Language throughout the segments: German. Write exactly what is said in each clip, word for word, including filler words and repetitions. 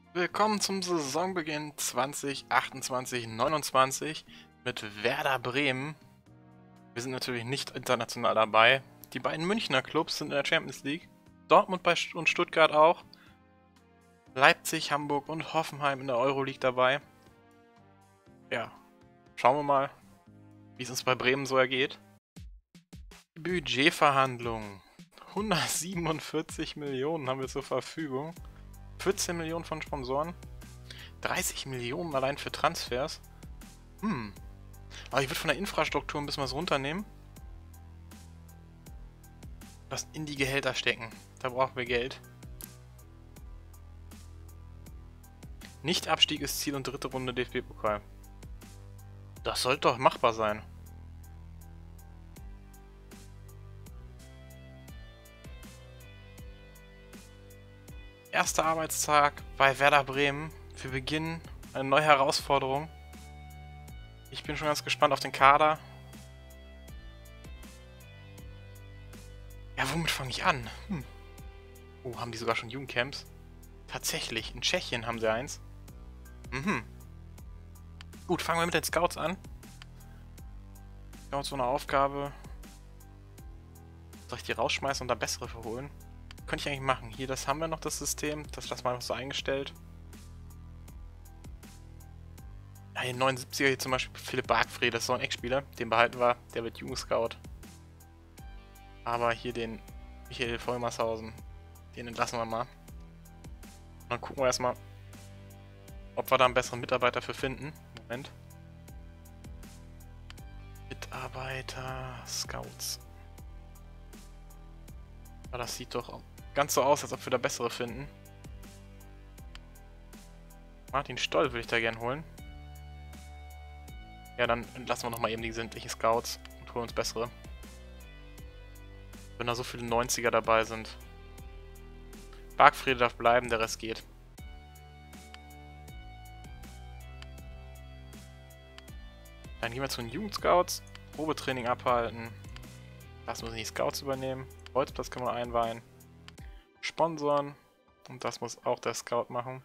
Willkommen zum Saisonbeginn zwanzig achtundzwanzig neunundzwanzig mit Werder Bremen. Wir sind natürlich nicht international dabei. Die beiden Münchner Clubs sind in der Champions League. Dortmund bei St- und Stuttgart auch. Leipzig, Hamburg und Hoffenheim in der Euroleague dabei. Ja, schauen wir mal, wie es uns bei Bremen so ergeht. Budgetverhandlungen. hundertsiebenundvierzig Millionen haben wir zur Verfügung. vierzehn Millionen von Sponsoren. dreißig Millionen allein für Transfers. Hm. Aber ich würde von der Infrastruktur ein bisschen was runternehmen. Das in die Gehälter stecken. Da brauchen wir Geld. Nicht-Abstieg ist Ziel und dritte Runde D F B-Pokal. Das sollte doch machbar sein. Erster Arbeitstag bei Werder Bremen. Wir beginnen eine neue Herausforderung. Ich bin schon ganz gespannt auf den Kader. Ja, womit fange ich an? Hm. Oh, haben die sogar schon Jugendcamps? Tatsächlich, in Tschechien haben sie eins. Mhm. Gut, fangen wir mit den Scouts an. Scouts so eine Aufgabe. Soll ich die rausschmeißen und da bessere verholen? Könnte ich eigentlich machen. Hier, das haben wir noch, das System. Das lassen wir einfach so eingestellt. Ja, den neunundsiebziger hier zum Beispiel, Philipp Bargfrede, das ist so ein Ex-Spieler. Den behalten wir, der wird Jugendscout. Aber hier den Michael Vollmershausen, den entlassen wir mal. Und dann gucken wir erstmal, ob wir da einen besseren Mitarbeiter für finden. Moment. Mitarbeiter, Scouts. Aber das sieht doch ganz so aus, als ob wir da bessere finden. Martin Stoll würde ich da gern holen. Ja, dann entlassen wir nochmal eben die sämtlichen Scouts und holen uns bessere. Wenn da so viele neunziger dabei sind. Bargfrede darf bleiben, der Rest geht. Dann gehen wir zu den Jugendscouts. Probetraining abhalten. Das müssen die Scouts übernehmen. Bolzplatz können wir einweihen. Sponsoren. Und das muss auch der Scout machen.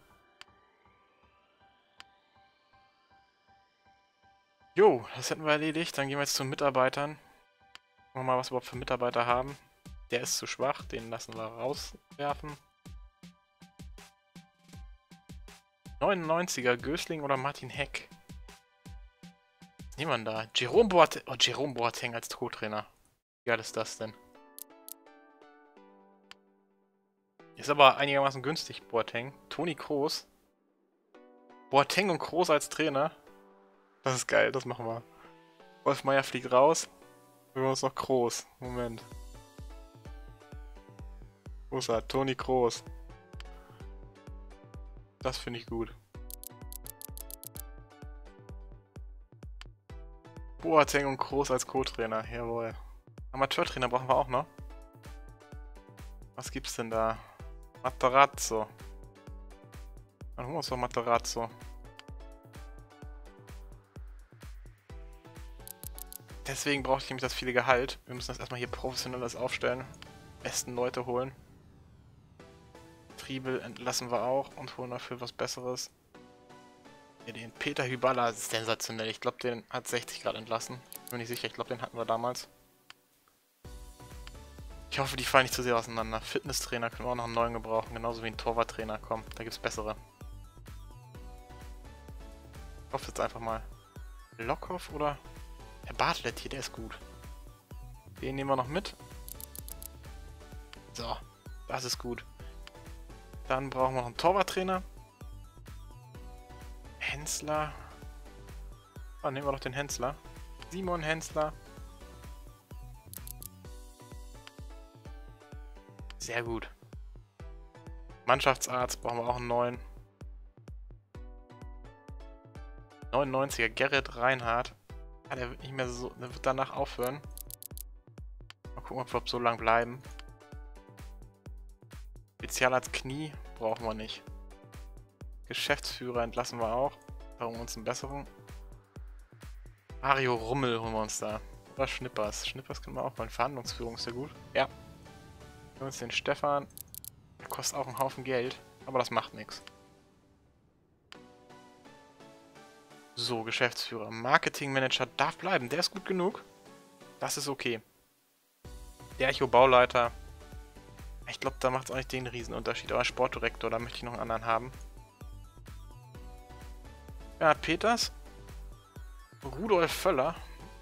Jo, das hätten wir erledigt. Dann gehen wir jetzt zu den Mitarbeitern. Gucken wir mal, was wir überhaupt für Mitarbeiter haben. Der ist zu schwach. Den lassen wir rauswerfen. neunundneunziger, Gößling oder Martin Heck? Niemand da. Jerome Boateng, oh, Jerome Boateng als Co-Trainer. Wie geil ist das denn? Ist aber einigermaßen günstig, Boateng. Toni Kroos. Boateng und Kroos als Trainer. Das ist geil, das machen wir. Wolf Meier fliegt raus. Wir holen uns noch Kroos. Moment. Wo ist er? Toni Kroos. Das finde ich gut. Boateng und Kroos als Co-Trainer. Jawohl. Amateurtrainer brauchen wir auch noch. Was gibt's denn da? Materazzo. Dann holen wir uns doch Materazzo. Deswegen brauche ich nämlich das viele Gehalt. Wir müssen das erstmal hier professionelles aufstellen. Besten Leute holen. Triebel entlassen wir auch und holen dafür was Besseres. Ja, den Peter Hyballa ist sensationell. Ich glaube, den hat sechzig Grad entlassen. Bin mir nicht sicher, ich glaube, den hatten wir damals. Ich hoffe, die fallen nicht zu sehr auseinander. Fitnesstrainer können wir auch noch einen neuen gebrauchen, genauso wie ein Torwarttrainer. Komm, da gibt es bessere. Ich hoffe jetzt einfach mal. Lockhoff oder? Der Bartlett hier, der ist gut. Den nehmen wir noch mit. So, das ist gut. Dann brauchen wir noch einen Torwarttrainer. Hensler. Ah, nehmen wir doch den Hensler. Simon Hensler. Sehr gut. Mannschaftsarzt brauchen wir auch einen neuen. neunundneunziger Gerrit Reinhardt. Ah, der wird nicht mehr so. Der wird danach aufhören. Mal gucken, ob wir so lang bleiben. Spezialarzt Knie brauchen wir nicht. Geschäftsführer entlassen wir auch. Da holen wir uns einen besseren. Mario Rummel holen wir uns da. Oder Schnippers. Schnippers können wir auch mal. Verhandlungsführung ist ja gut. Ja. Wir holen uns den Stefan. Der kostet auch einen Haufen Geld. Aber das macht nichts. So, Geschäftsführer. Marketingmanager darf bleiben. Der ist gut genug. Das ist okay. Der Echo-Bauleiter. Ich glaube, da macht es auch nicht den Riesenunterschied. Aber Sportdirektor, da möchte ich noch einen anderen haben. Bernhard Peters. Rudolf Völler.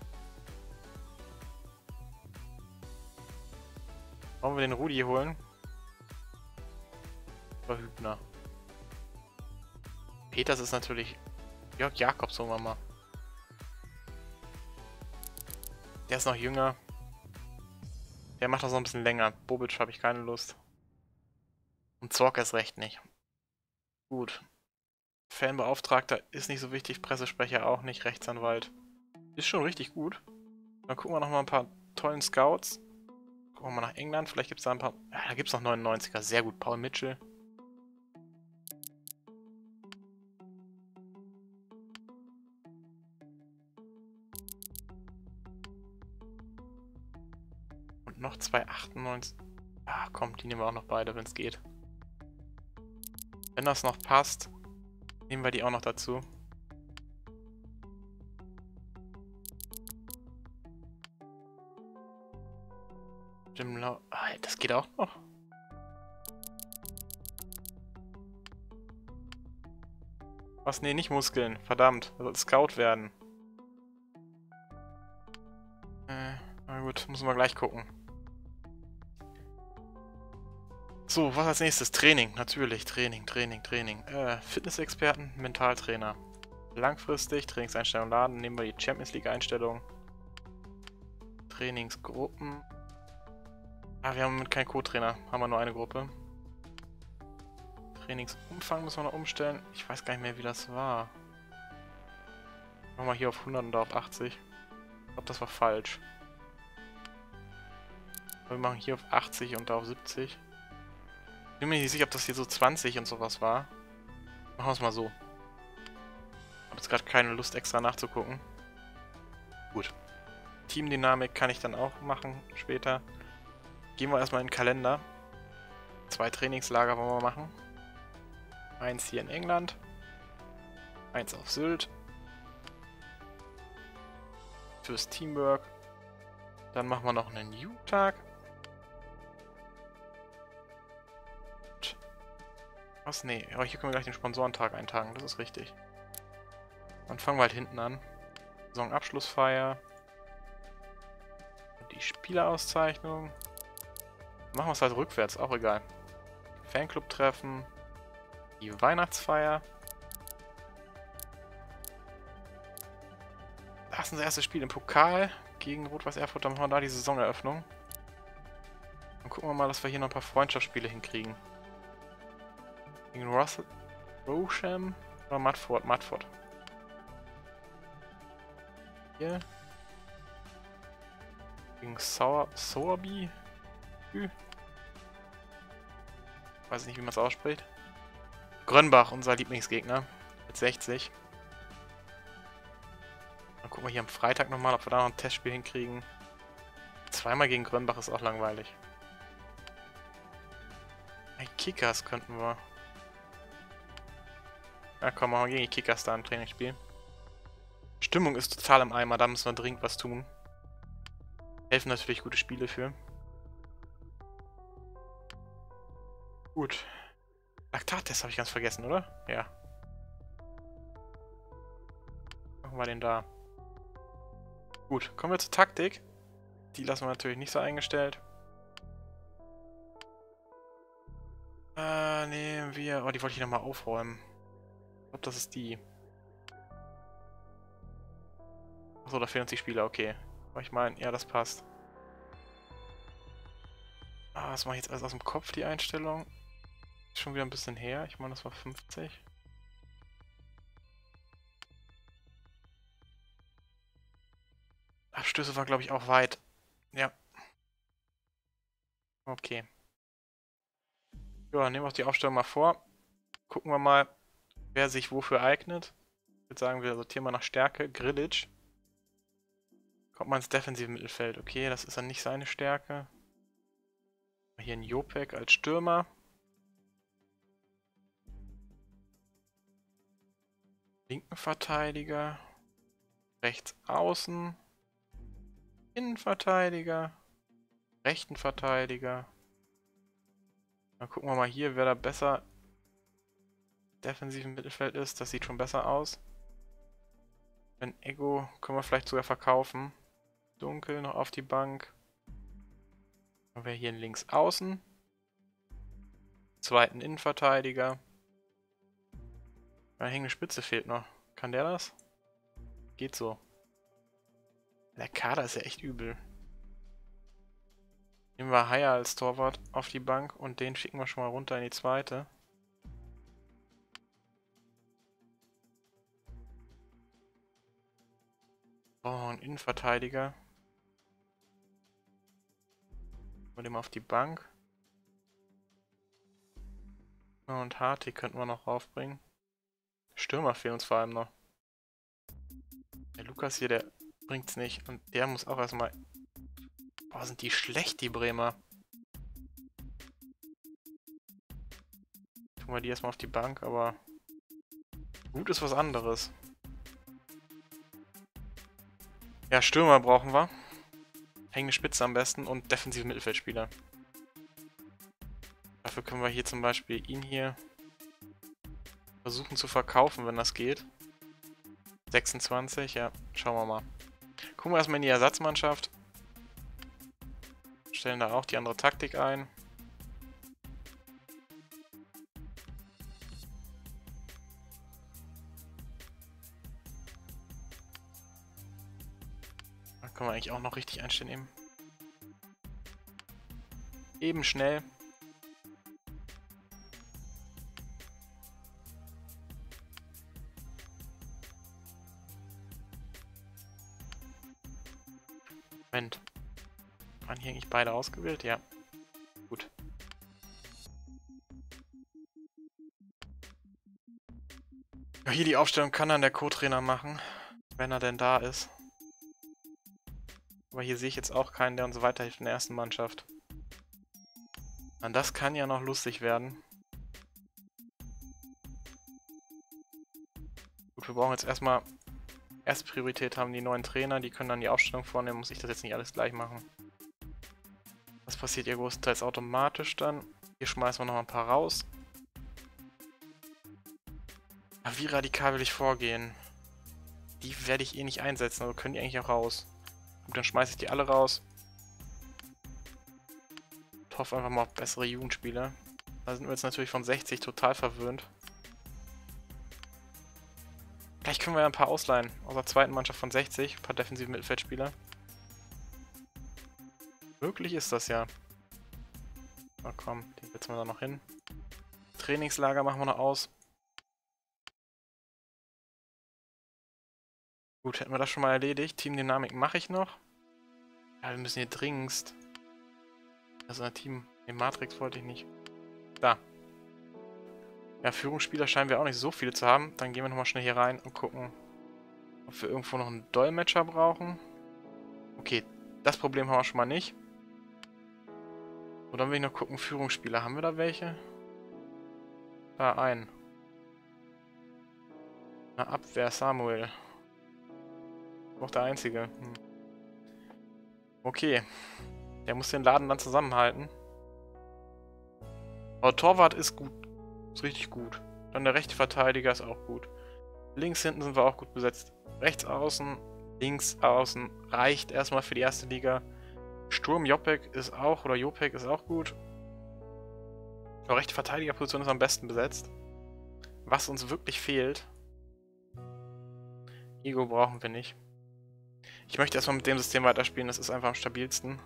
Wollen wir den Rudi holen? Oder Hübner. Peters ist natürlich Jörg Jakobs, sagen wir mal. Der ist noch jünger. Der macht das noch ein bisschen länger. Bobic habe ich keine Lust. Und Zorc erst recht nicht. Gut. Fanbeauftragter ist nicht so wichtig. Pressesprecher auch nicht. Rechtsanwalt. Ist schon richtig gut. Dann gucken wir noch mal ein paar tollen Scouts. Gucken wir mal nach England. Vielleicht gibt es da ein paar... Ja, da gibt es noch neunundneunziger. Sehr gut. Paul Mitchell. Und noch zwei achtundneunzig. Ah, komm, die nehmen wir auch noch beide, wenn es geht. Wenn das noch passt, nehmen wir die auch noch dazu. Jim Lau. Ah, das geht auch noch. Was? Nee, nicht Muskeln. Verdammt. Er soll Scout werden. Äh, na gut, müssen wir gleich gucken. So, was als nächstes? Training, natürlich. Training, Training, Training. Äh, Fitnessexperten, Mentaltrainer. Langfristig, Trainingseinstellung laden. Nehmen wir die Champions League Einstellung. Trainingsgruppen. Ah, wir haben keinen Co-Trainer. Haben wir nur eine Gruppe. Trainingsumfang müssen wir noch umstellen. Ich weiß gar nicht mehr, wie das war. Machen wir hier auf hundert und da auf achtzig. Ich glaube, das war falsch. Wir machen hier auf achtzig und da auf siebzig. Ich bin mir nicht sicher, ob das hier so zwanzig und sowas war. Machen wir es mal so. Ich habe jetzt gerade keine Lust, extra nachzugucken. Gut. Teamdynamik kann ich dann auch machen später. Gehen wir erstmal in den Kalender. Zwei Trainingslager wollen wir machen. Eins hier in England. Eins auf Sylt. Fürs Teamwork. Dann machen wir noch einen New-Tag. Was? Nee, aber hier können wir gleich den Sponsorentag eintragen, das ist richtig. Dann fangen wir halt hinten an. Saisonabschlussfeier. Und die Spielerauszeichnung. Machen wir es halt rückwärts, auch egal. Fanclub-Treffen. Die Weihnachtsfeier. Das ist unser erstes Spiel im Pokal gegen Rot-Weiß Erfurt. Dann machen wir da die Saisoneröffnung. Dann gucken wir mal, dass wir hier noch ein paar Freundschaftsspiele hinkriegen. Gegen Russell, Rosham oder Matford? Matford. Hier. Gegen Sower, Sowerby. Weiß nicht, wie man es ausspricht. Grönbach, unser Lieblingsgegner. Mit sechzig. Dann gucken wir hier am Freitag nochmal, ob wir da noch ein Testspiel hinkriegen. Zweimal gegen Grönbach ist auch langweilig. Hey, Kickers könnten wir. Ja, komm, machen wir gegen die Kickers da ein Trainingsspiel. Stimmung ist total im Eimer, da müssen wir dringend was tun. Helfen natürlich gute Spiele für. Gut. Laktattest habe ich ganz vergessen, oder? Ja. Machen wir den da. Gut, kommen wir zur Taktik. Die lassen wir natürlich nicht so eingestellt. Äh, nehmen wir... Oh, die wollte ich nochmal aufräumen. Ich glaube, das ist die. Achso, da fehlen uns die Spieler, okay. Aber ich meine, ja, das passt. Ah, das mache ich jetzt alles aus dem Kopf, die Einstellung. Ist schon wieder ein bisschen her. Ich meine, das war fünfzig. Abstöße war, glaube ich, auch weit. Ja. Okay. Ja, nehmen wir uns die Aufstellung mal vor. Gucken wir mal, wer sich wofür eignet. Ich würde sagen, wir sortieren mal nach Stärke. Grilic. Kommt mal ins defensive Mittelfeld. Okay, das ist dann nicht seine Stärke. Hier ein Jopek als Stürmer. Linken Verteidiger. Rechts außen. Innenverteidiger. Rechten Verteidiger. Dann gucken wir mal hier, wer da besser defensiv im Mittelfeld ist. Das sieht schon besser aus. Wenn Ego können wir vielleicht sogar verkaufen. Dunkel noch auf die Bank. Haben wir hier links außen. Zweiten Innenverteidiger. Eine hängende Spitze fehlt noch. Kann der das? Geht so. Der Kader ist ja echt übel. Nehmen wir Haier als Torwart auf die Bank und den schicken wir schon mal runter in die zweite. Oh, ein Innenverteidiger. Und den mal auf die Bank. Und Hartig könnten wir noch raufbringen. Stürmer fehlen uns vor allem noch. Der Lukas hier, der bringt's nicht. Und der muss auch erstmal... Boah, sind die schlecht, die Bremer. Tun wir die erstmal auf die Bank, aber... Gut ist was anderes. Ja, Stürmer brauchen wir. Hängende Spitze am besten und defensive Mittelfeldspieler. Dafür können wir hier zum Beispiel ihn hier versuchen zu verkaufen, wenn das geht. sechsundzwanzig, ja, schauen wir mal. Gucken wir erstmal in die Ersatzmannschaft. Stellen da auch die andere Taktik ein. Da können wir eigentlich auch noch richtig einstellen eben. Eben schnell. Moment. Waren hier eigentlich beide ausgewählt? Ja. Gut. Ja, hier die Aufstellung kann dann der Co-Trainer machen, wenn er denn da ist. Aber hier sehe ich jetzt auch keinen, der uns weiterhilft in der ersten Mannschaft. Und das kann ja noch lustig werden. Gut, wir brauchen jetzt erstmal... Erste Priorität haben die neuen Trainer, die können dann die Aufstellung vornehmen, muss ich das jetzt nicht alles gleich machen. Das passiert ja größtenteils automatisch dann. Hier schmeißen wir noch ein paar raus. Aber wie radikal will ich vorgehen? Die werde ich eh nicht einsetzen, also können die eigentlich auch raus. Gut, dann schmeiße ich die alle raus. Ich hoffe einfach mal auf bessere Jugendspieler. Da sind wir jetzt natürlich von sechzig total verwöhnt. Vielleicht können wir ja ein paar ausleihen. Aus der zweiten Mannschaft von sechzig. Ein paar defensive Mittelfeldspieler. Möglich ist das ja. Na komm, den setzen wir da noch hin. Trainingslager machen wir noch aus. Gut, hätten wir das schon mal erledigt. Teamdynamik mache ich noch. Ja, wir müssen hier dringendst. Also ein Team... Den Matrix wollte ich nicht. Da. Ja, Führungsspieler scheinen wir auch nicht so viele zu haben. Dann gehen wir nochmal schnell hier rein und gucken, ob wir irgendwo noch einen Dolmetscher brauchen. Okay, das Problem haben wir schon mal nicht. Und dann will ich noch gucken, Führungsspieler, haben wir da welche? Da, einen. Na, Abwehr, Samuel. Auch der Einzige. Hm. Okay. Der muss den Laden dann zusammenhalten. Aber Torwart ist gut. Ist richtig gut. Dann der rechte Verteidiger ist auch gut. Links hinten sind wir auch gut besetzt. Rechts außen, links außen reicht erstmal für die erste Liga. Sturm Jopek ist auch, oder Jopek ist auch gut. Aber rechte Verteidigerposition ist am besten besetzt. Was uns wirklich fehlt. Ego brauchen wir nicht. Ich möchte erstmal mit dem System weiterspielen, das ist einfach am stabilsten.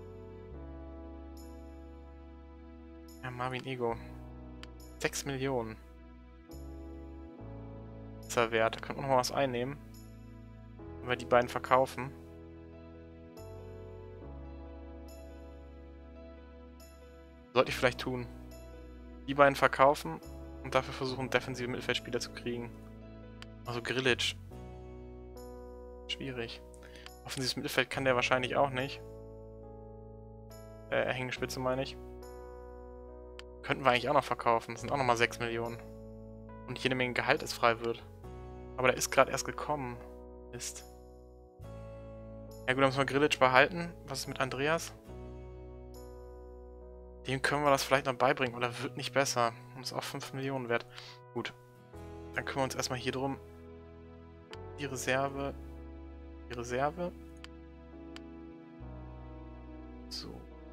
Ja, Marvin Ego. sechs Millionen. Ist er wert. Da könnte man noch mal was einnehmen. Wenn wir die beiden verkaufen. Sollte ich vielleicht tun. Die beiden verkaufen und dafür versuchen, defensive Mittelfeldspieler zu kriegen. Also Grilic. Schwierig. Offensives Mittelfeld kann der wahrscheinlich auch nicht. Äh, hängende Spitze meine ich. Könnten wir eigentlich auch noch verkaufen. Das sind auch nochmal sech Millionen. Und jede Menge Gehalt, das frei wird. Aber der ist gerade erst gekommen. Mist. Ja gut, dann müssen wir Grillitsch behalten. Was ist mit Andreas? Dem können wir das vielleicht noch beibringen. Oder wird nicht besser. Und ist auch fünf Millionen wert. Gut. Dann kümmern wir uns erstmal hier drum. Die Reserve. Die Reserve. So.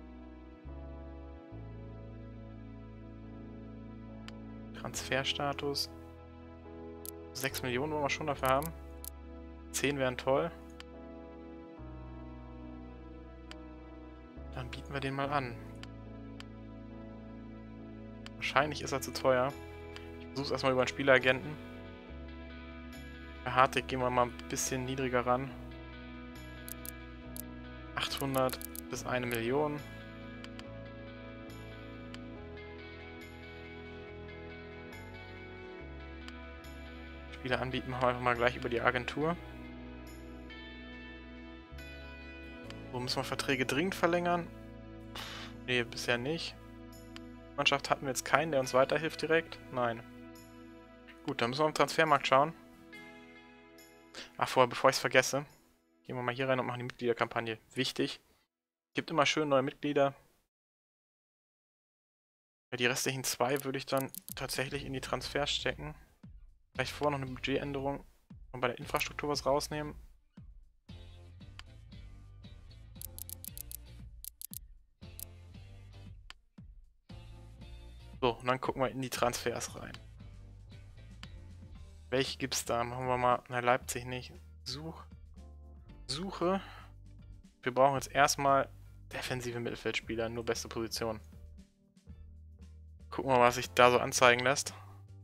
Transferstatus. sechs Millionen wollen wir schon dafür haben. zehn wären toll. Dann bieten wir den mal an. Wahrscheinlich ist er zu teuer. Ich versuche es erstmal über einen Spieleragenten. Bei Hartig gehen wir mal ein bisschen niedriger ran. achthundert bis eine Million. Spieler anbieten machen wir einfach mal gleich über die Agentur. So, müssen wir Verträge dringend verlängern? Nee, bisher nicht. Mannschaft hatten wir jetzt keinen, der uns weiterhilft direkt? Nein. Gut, dann müssen wir auf den Transfermarkt schauen. Ach, vorher, bevor ich es vergesse, gehen wir mal hier rein und machen die Mitgliederkampagne. Wichtig. Gibt immer schön neue Mitglieder. Ja, die restlichen zwei würde ich dann tatsächlich in die Transfers stecken. Vielleicht vorher noch eine Budgetänderung und bei der Infrastruktur was rausnehmen. So, und dann gucken wir in die Transfers rein. Welche gibt's da? Machen wir mal, na, Leipzig nicht. Such. Suche. Wir brauchen jetzt erstmal defensive Mittelfeldspieler, nur beste Position. Gucken wir mal, was sich da so anzeigen lässt.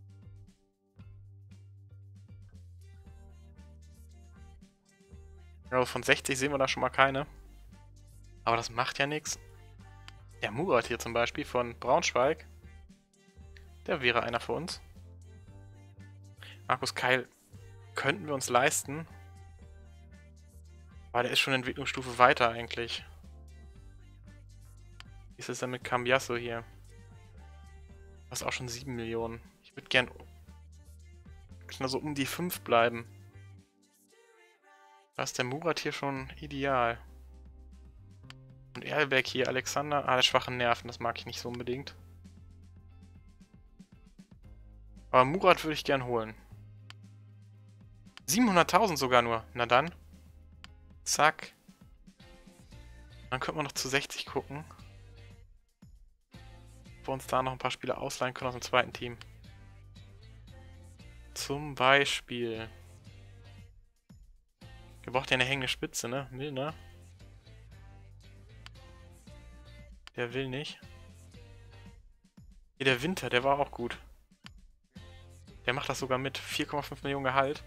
Also von sechzig sehen wir da schon mal keine. Aber das macht ja nichts. Der Murat hier zum Beispiel von Braunschweig. Der wäre einer für uns. Markus Keil könnten wir uns leisten. Aber der ist schon Entwicklungsstufe weiter eigentlich. Wie ist es denn mit Cambiasso hier? Das ist auch schon sieben Millionen. Ich würde gern so um die fünf bleiben. Da ist der Murat hier schon ideal. Und Erlberg hier, Alexander. Ah, der schwache Nerven, das mag ich nicht so unbedingt. Aber Murat würde ich gern holen. siebenhunderttausend sogar nur. Na dann. Zack. Dann könnte man noch zu sechzig gucken. Ob wir uns da noch ein paar Spieler ausleihen können aus dem zweiten Team. Zum Beispiel. Wir brauchen ja eine hängende Spitze, ne? Milner. Der will nicht. Hier der Winter, der war auch gut. Der macht das sogar mit. vier Komma fünf Millionen Gehalt.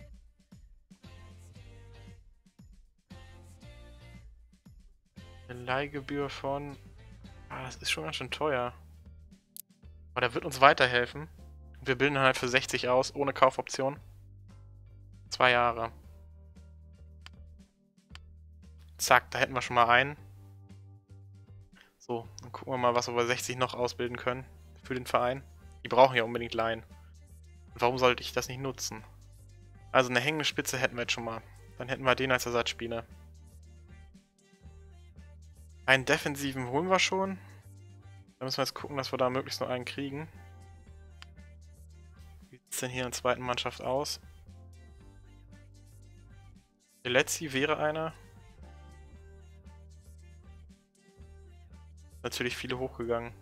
Eine Leihgebühr von... Ah, das ist schon ganz schön teuer. Aber der wird uns weiterhelfen. Wir bilden halt für sechzig aus, ohne Kaufoption. Zwei Jahre. Zack, da hätten wir schon mal einen. So, dann gucken wir mal, was wir bei sechzig noch ausbilden können. Für den Verein. Die brauchen ja unbedingt Laien. Und warum sollte ich das nicht nutzen? Also eine hängende Spitze hätten wir jetzt schon mal. Dann hätten wir den als Ersatzspieler. Einen defensiven holen wir schon. Da müssen wir jetzt gucken, dass wir da möglichst nur einen kriegen. Wie sieht es denn hier in der zweiten Mannschaft aus? Letzi wäre einer. Natürlich viele hochgegangen.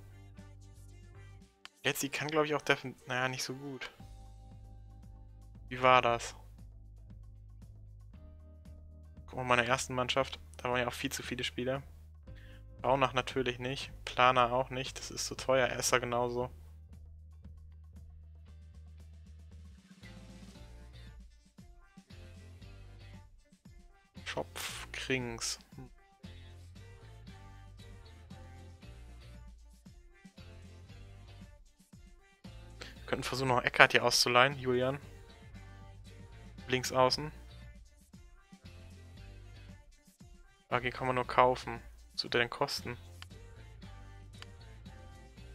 Letzi kann, glaube ich, auch defensiv... Naja, nicht so gut. Wie war das? Gucken wir mal in der ersten Mannschaft. Da waren ja auch viel zu viele Spieler. Baunach natürlich nicht. Planer auch nicht. Das ist zu teuer. Esser genauso. Schopf, Krings. Hm. Wir könnten versuchen, noch Eckhardt hier auszuleihen. Julian. Links außen. A G kann man nur kaufen. Was wird der denn kosten?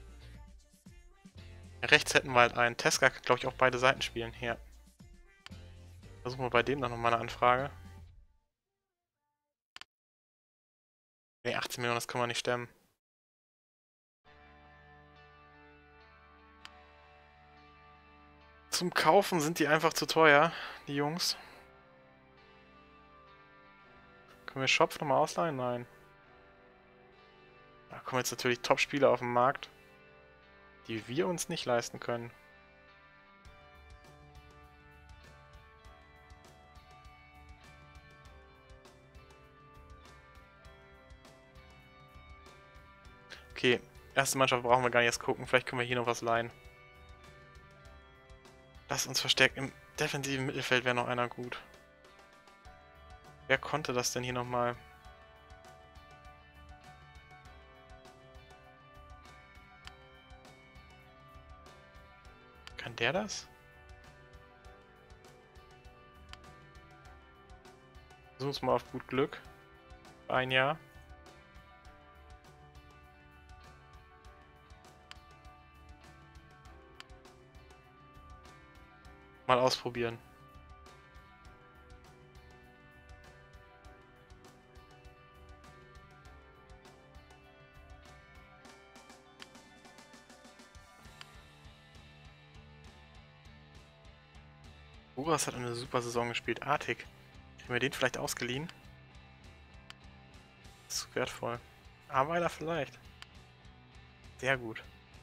Ja, rechts hätten wir halt einen. Teska kann, glaube ich, auch beide Seiten spielen. Hier. Versuchen wir bei dem dann nochmal eine Anfrage. Ne, achtzehn Millionen, das können wir nicht stemmen. Zum Kaufen sind die einfach zu teuer, die Jungs. Können wir Schopf nochmal ausleihen? Nein. Da kommen jetzt natürlich Top-Spieler auf den Markt, die wir uns nicht leisten können. Okay, erste Mannschaft brauchen wir gar nicht erst gucken. Vielleicht können wir hier noch was leihen. Lass uns verstärkt. Im defensiven Mittelfeld wäre noch einer gut. Wer konnte das denn hier nochmal? Kann der das? Versuchen wir mal auf gut Glück. Ein Jahr. Mal ausprobieren. Uras hat eine super Saison gespielt. Artig. Kriegen wir den vielleicht ausgeliehen? Zu wertvoll. Arbeiter vielleicht. Sehr gut.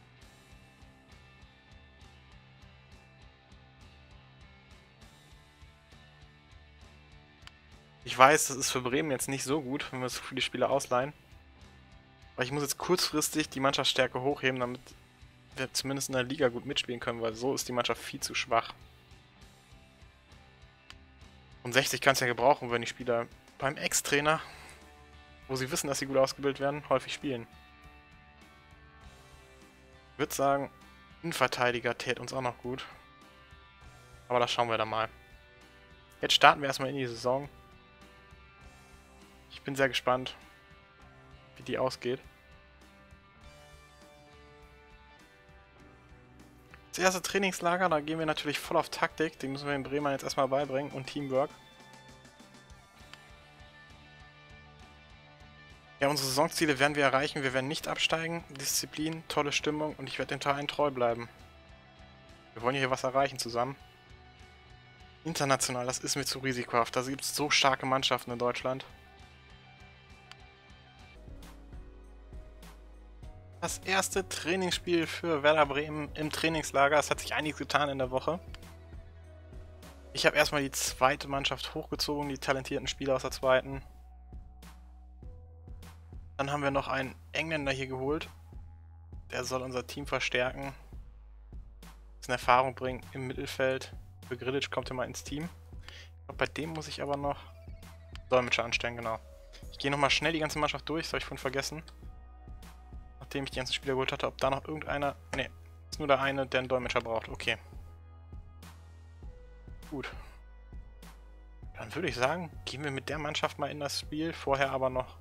Ich weiß, das ist für Bremen jetzt nicht so gut, wenn wir so viele Spieler ausleihen. Aber ich muss jetzt kurzfristig die Mannschaftsstärke hochheben, damit wir zumindest in der Liga gut mitspielen können, weil so ist die Mannschaft viel zu schwach. Und sechzig kannst du ja gebrauchen, wenn die Spieler beim Ex-Trainer, wo sie wissen, dass sie gut ausgebildet werden, häufig spielen. Ich würde sagen, Innenverteidiger täte uns auch noch gut. Aber das schauen wir dann mal. Jetzt starten wir erstmal in die Saison. Ich bin sehr gespannt, wie die ausgeht. Das erste Trainingslager, da gehen wir natürlich voll auf Taktik. Die müssen wir den Bremern jetzt erstmal beibringen und Teamwork. Ja, unsere Saisonziele werden wir erreichen. Wir werden nicht absteigen. Disziplin, tolle Stimmung und ich werde dem Verein treu bleiben. Wir wollen hier was erreichen zusammen. International, das ist mir zu risikohaft. Da gibt es so starke Mannschaften in Deutschland. Das erste Trainingsspiel für Werder Bremen im Trainingslager. Es hat sich einiges getan in der Woche. Ich habe erstmal die zweite Mannschaft hochgezogen, die talentierten Spieler aus der zweiten. Dann haben wir noch einen Engländer hier geholt. Der soll unser Team verstärken. Bisschen Erfahrung bringen im Mittelfeld. Für Grilic kommt er mal ins Team. Ich glaube, bei dem muss ich aber noch Dolmetscher anstellen, genau. Ich gehe nochmal schnell die ganze Mannschaft durch, das habe ich vorhin vergessen. Nachdem ich die ganzen Spieler geholt hatte, ob da noch irgendeiner... Ne, ist nur der eine, der einen Dolmetscher braucht. Okay. Gut. Dann würde ich sagen, gehen wir mit der Mannschaft mal in das Spiel. Vorher aber noch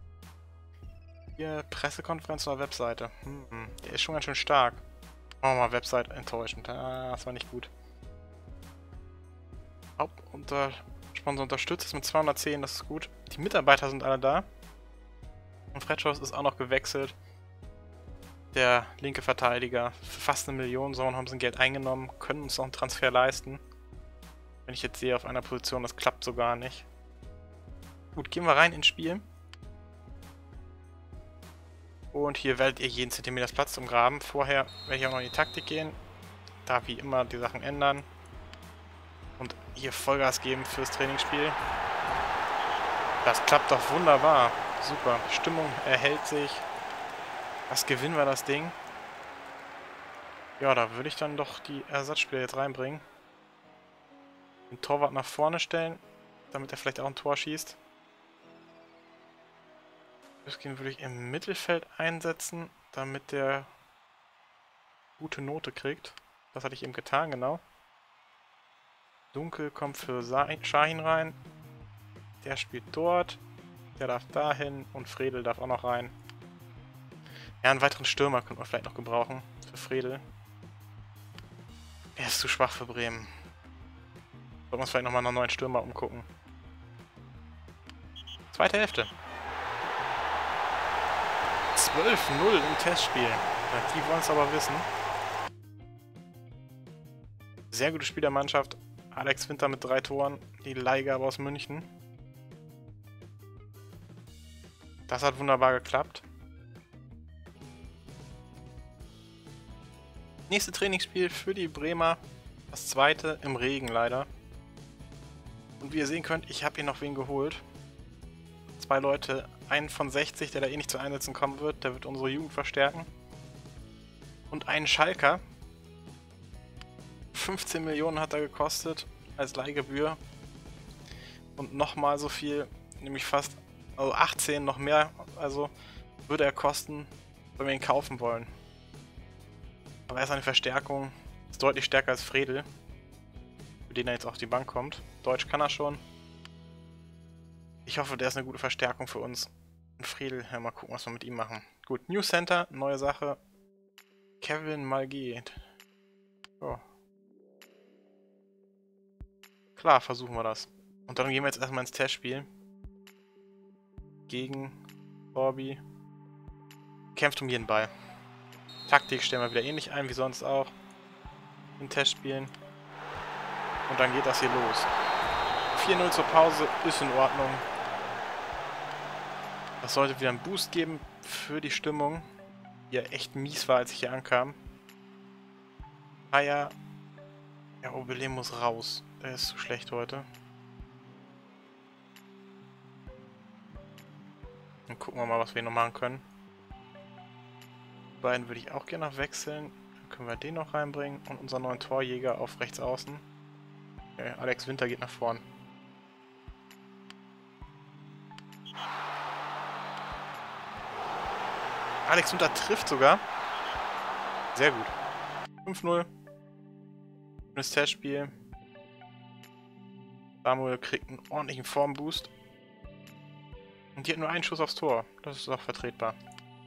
hier Pressekonferenz oder Webseite. Hm, der ist schon ganz schön stark. Machen wir mal Website, enttäuschend. Ah, das war nicht gut. Hauptsponsor unterstützt ist mit zweihundertzehn, das ist gut. Die Mitarbeiter sind alle da. Und Fredschos ist auch noch gewechselt. Der linke Verteidiger. Für fast eine Million, sondern haben sie Geld eingenommen, können uns noch einen Transfer leisten. Wenn ich jetzt sehe auf einer Position, das klappt so gar nicht. Gut, gehen wir rein ins Spiel. Und hier werdet ihr jeden Zentimeter Platz umgraben. Vorher werde ich auch noch in die Taktik gehen. Da wie immer die Sachen ändern. Und hier Vollgas geben fürs Trainingsspiel. Das klappt doch wunderbar. Super. Stimmung erhält sich. Was gewinnen wir das Ding? Ja, da würde ich dann doch die Ersatzspieler jetzt reinbringen. Den Torwart nach vorne stellen, damit er vielleicht auch ein Tor schießt. Öskin würde ich im Mittelfeld einsetzen, damit der gute Note kriegt. Das hatte ich eben getan, genau. Dunkel kommt für Shahin rein. Der spielt dort. Der darf dahin und Fredel darf auch noch rein. Ja, einen weiteren Stürmer könnte man vielleicht noch gebrauchen für Fredel. Er ist zu schwach für Bremen. Sollten wir uns vielleicht nochmal nach neuen Stürmer umgucken. Zweite Hälfte. zwölf null im Testspiel. Ja, die wollen es aber wissen. Sehr gutes Spiel der Mannschaft. Alex Winter mit drei Toren. Die Leihgabe aus München. Das hat wunderbar geklappt. Nächste Trainingsspiel für die Bremer. Das zweite im Regen leider. Und wie ihr sehen könnt, ich habe hier noch wen geholt. Zwei Leute, einen von sechzig, der da eh nicht zu Einsätzen kommen wird. Der wird unsere Jugend verstärken. Und einen Schalker. fünfzehn Millionen hat er gekostet als Leihgebühr. Und nochmal so viel, nämlich fast, also achtzehn, noch mehr, also würde er kosten, wenn wir ihn kaufen wollen. Aber er ist eine Verstärkung, ist deutlich stärker als Fredel, für den er jetzt auf die Bank kommt. Deutsch kann er schon. Ich hoffe, der ist eine gute Verstärkung für uns. Und Fredel, ja, mal gucken, was wir mit ihm machen. Gut, New Center, neue Sache. Kevin Malgeet. Oh. Klar, versuchen wir das. Und dann gehen wir jetzt erstmal ins Testspiel. Gegen Bobby. Kämpft um jeden Ball. Taktik stellen wir wieder ähnlich ein, wie sonst auch. In Testspielen. Und dann geht das hier los. vier null zur Pause ist in Ordnung. Das sollte wieder einen Boost geben für die Stimmung, die ja echt mies war, als ich hier ankam. Ah ja, der Obele muss raus. Der ist zu schlecht heute. Dann gucken wir mal, was wir noch machen können. Die beiden würde ich auch gerne noch wechseln. Dann können wir den noch reinbringen und unseren neuen Torjäger auf rechts außen. Okay, Alex Winter geht nach vorn. Alex Winter trifft sogar. Sehr gut. fünf null. Schönes Testspiel. Samuel kriegt einen ordentlichen Formboost. Und die hat nur einen Schuss aufs Tor. Das ist auch vertretbar.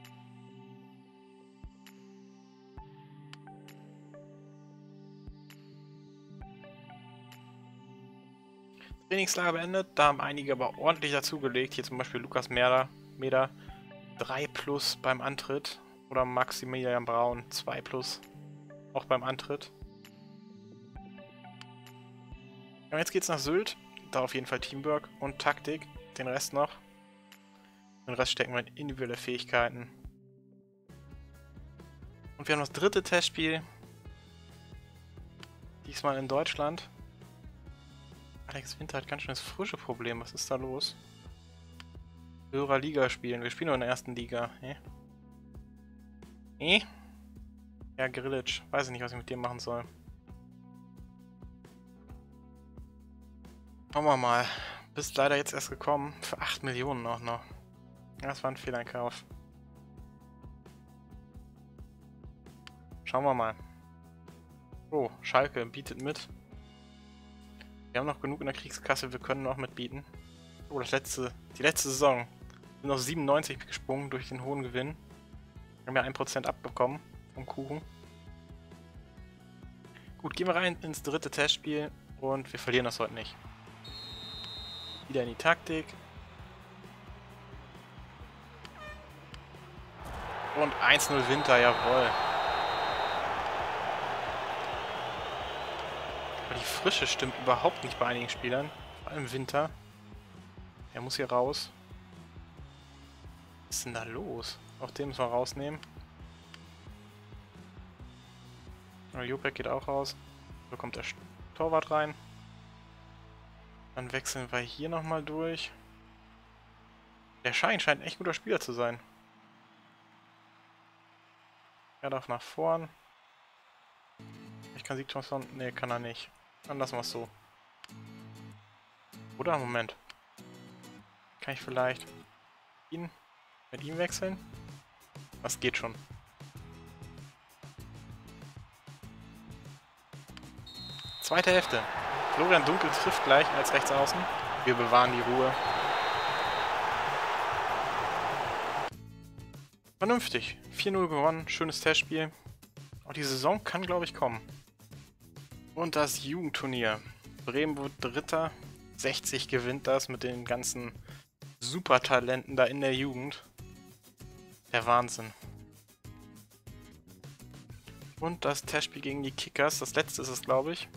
Trainingslager beendet. Da haben einige aber ordentlich dazugelegt. Hier zum Beispiel Lukas Meder. Meder drei plus beim Antritt. Oder Maximilian Braun zwei plus. Auch beim Antritt. Und jetzt geht's nach Sylt. Da auf jeden Fall Teamwork und Taktik. Den Rest noch. Den Rest stecken wir in individuelle Fähigkeiten. Und wir haben das dritte Testspiel. Diesmal in Deutschland. Alex Winter hat ganz schön das frische Problem. Was ist da los? Höherer Liga spielen. Wir spielen nur in der ersten Liga. Eh? Eh? Ja, Grillitsch. Weiß ich nicht, was ich mit dem machen soll. Schauen wir mal. Bist leider jetzt erst gekommen. Für acht Millionen auch noch. Das war ein Fehleinkauf. Schauen wir mal. Oh, Schalke bietet mit. Wir haben noch genug in der Kriegskasse, wir können noch mitbieten. Oh, das letzte, die letzte Saison. Wir sind auf siebenundneunzig gesprungen durch den hohen Gewinn. Wir haben ja ein Prozent abbekommen vom Kuchen. Gut, gehen wir rein ins dritte Testspiel und wir verlieren das heute nicht. Wieder in die Taktik. Und eins null Winter, jawohl. Aber die Frische stimmt überhaupt nicht bei einigen Spielern. Vor allem Winter. Er muss hier raus. Was ist denn da los? Auch den müssen wir rausnehmen. Jopek geht auch raus. Da kommt der Torwart rein. Dann wechseln wir hier nochmal durch. Der Schein scheint ein echt guter Spieler zu sein. Er darf nach vorn. Ich kann Siegchancen. Ne, kann er nicht. Dann lassen wir es so. Oder? Moment. Kann ich vielleicht ihn mit ihm wechseln? Das geht schon. Zweite Hälfte. Florian Dunkel trifft gleich als Rechtsaußen. Wir bewahren die Ruhe. Vernünftig. vier null gewonnen. Schönes Testspiel. Auch die Saison kann, glaube ich, kommen. Und das Jugendturnier. Bremen wurde Dritter. sechzig gewinnt das mit den ganzen Supertalenten da in der Jugend. Der Wahnsinn. Und das Testspiel gegen die Kickers. Das letzte ist es, glaube ich.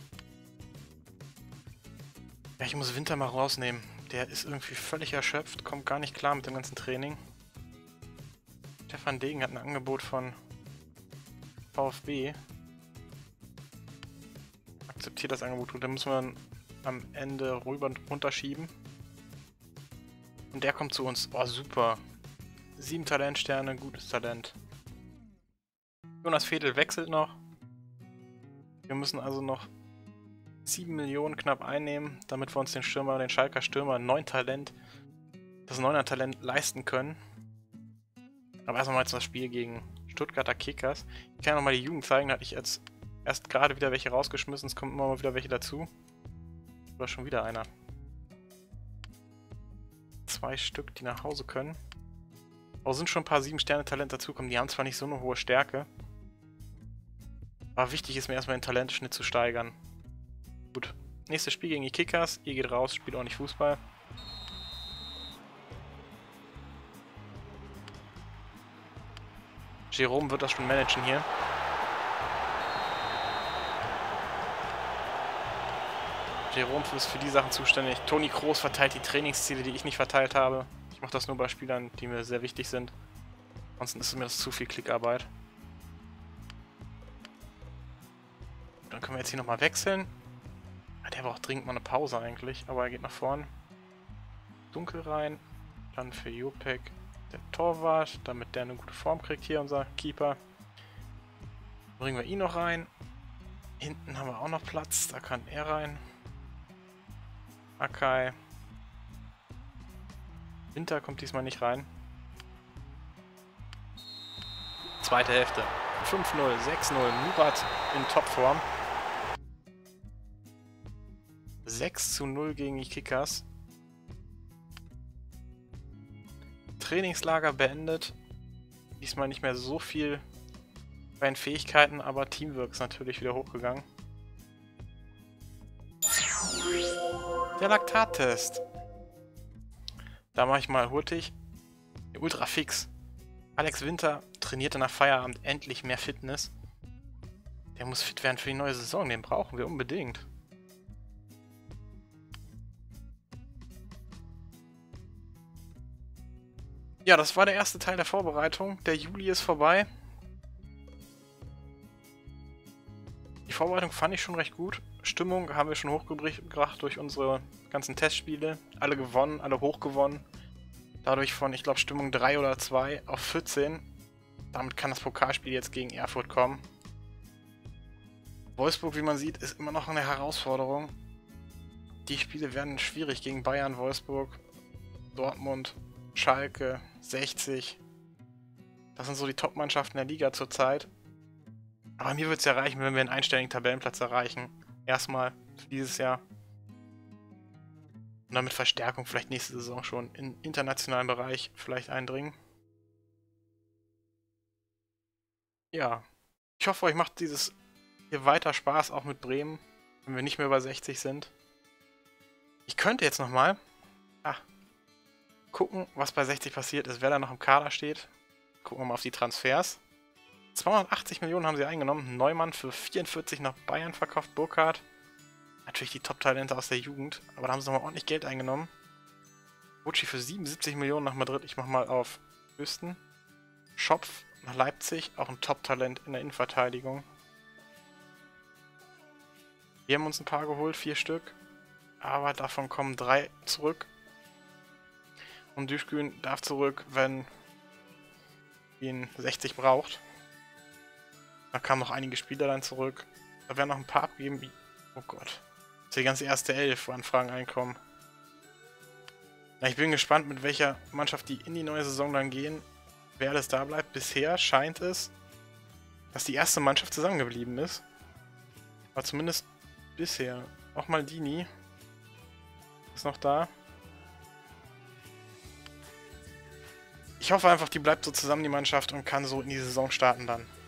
Ja, ich muss Winter mal rausnehmen. Der ist irgendwie völlig erschöpft, kommt gar nicht klar mit dem ganzen Training. Stefan Degen hat ein Angebot von VfB. Akzeptiert das Angebot und dann müssen wir am Ende rüber und runterschieben. Und der kommt zu uns. Oh, super. Sieben Talentsterne, gutes Talent. Jonas Fedel wechselt noch. Wir müssen also noch sieben Millionen knapp einnehmen, damit wir uns den Stürmer, den Schalker Stürmer, neun Talent, das neuner Talent leisten können. Aber erstmal mal jetzt das Spiel gegen Stuttgarter Kickers. Ich kann nochmal die Jugend zeigen, da hatte ich jetzt erst gerade wieder welche rausgeschmissen, es kommen immer mal wieder welche dazu. Oder schon wieder einer. Zwei Stück, die nach Hause können. Aber sind schon ein paar sieben Sterne Talent dazukommen, die haben zwar nicht so eine hohe Stärke. Aber wichtig ist mir erstmal den Talentschnitt zu steigern. Gut. Nächstes Spiel gegen die Kickers. Ihr geht raus, spielt auch nicht Fußball. Jerome wird das schon managen hier. Jerome ist für die Sachen zuständig. Toni Kroos verteilt die Trainingsziele, die ich nicht verteilt habe. Ich mache das nur bei Spielern, die mir sehr wichtig sind. Ansonsten ist mir das zu viel Klickarbeit. Dann können wir jetzt hier nochmal wechseln. Der braucht dringend mal eine Pause eigentlich, aber er geht nach vorn. Dunkel rein. Dann für Jopek der Torwart, damit der eine gute Form kriegt hier, unser Keeper. Bringen wir ihn noch rein. Hinten haben wir auch noch Platz, da kann er rein. Akai. Winter kommt diesmal nicht rein. Zweite Hälfte. fünf null, sechs null, Murat in Topform. sechs zu null gegen die Kickers. Trainingslager beendet. Diesmal nicht mehr so viel bei den Fähigkeiten, aber Teamwork ist natürlich wieder hochgegangen. Der Laktattest. Da mache ich mal hurtig. Ultra fix. Alex Winter trainierte nach Feierabend endlich mehr Fitness. Der muss fit werden für die neue Saison, den brauchen wir unbedingt. Ja, das war der erste Teil der Vorbereitung. Der Juli ist vorbei. Die Vorbereitung fand ich schon recht gut. Stimmung haben wir schon hochgebracht durch unsere ganzen Testspiele. Alle gewonnen, alle hochgewonnen. Dadurch von, ich glaube, Stimmung drei oder zwei auf vierzehn. Damit kann das Pokalspiel jetzt gegen Erfurt kommen. Wolfsburg, wie man sieht, ist immer noch eine Herausforderung. Die Spiele werden schwierig gegen Bayern, Wolfsburg, Dortmund, Schalke, sechzig. Das sind so die Top-Mannschaften der Liga zurzeit. Aber mir wird es ja reichen, wenn wir einen einstelligen Tabellenplatz erreichen. Erstmal für dieses Jahr. Und dann mit Verstärkung vielleicht nächste Saison schon im internationalen Bereich vielleicht eindringen. Ja, ich hoffe, euch macht dieses hier weiter Spaß, auch mit Bremen, wenn wir nicht mehr über sechzig sind. Ich könnte jetzt nochmal ah, gucken, was bei sechzig passiert ist, wer da noch im Kader steht. Gucken wir mal auf die Transfers. zweihundertachtzig Millionen haben sie eingenommen. Neumann für vierundvierzig nach Bayern verkauft, Burkhardt. Natürlich die Top-Talente aus der Jugend, aber da haben sie nochmal ordentlich Geld eingenommen. Bucci für siebenundsiebzig Millionen nach Madrid. Ich mach mal auf Höchsten. Schopf nach Leipzig, auch ein Top-Talent in der Innenverteidigung. Wir haben uns ein paar geholt, vier Stück. Aber davon kommen drei zurück. Und Düschkün darf zurück, wenn ihn sechzig braucht. Da kamen noch einige Spieler dann zurück. Da werden noch ein paar abgegeben, wie... Oh Gott. Dass die ganze erste Elf Anfragen einkommen. Ja, ich bin gespannt, mit welcher Mannschaft die in die neue Saison dann gehen. Wer alles da bleibt. Bisher scheint es, dass die erste Mannschaft zusammengeblieben ist. Aber zumindest bisher. Auch Maldini ist noch da. Ich hoffe einfach, die bleibt so zusammen, die Mannschaft, und kann so in die Saison starten dann.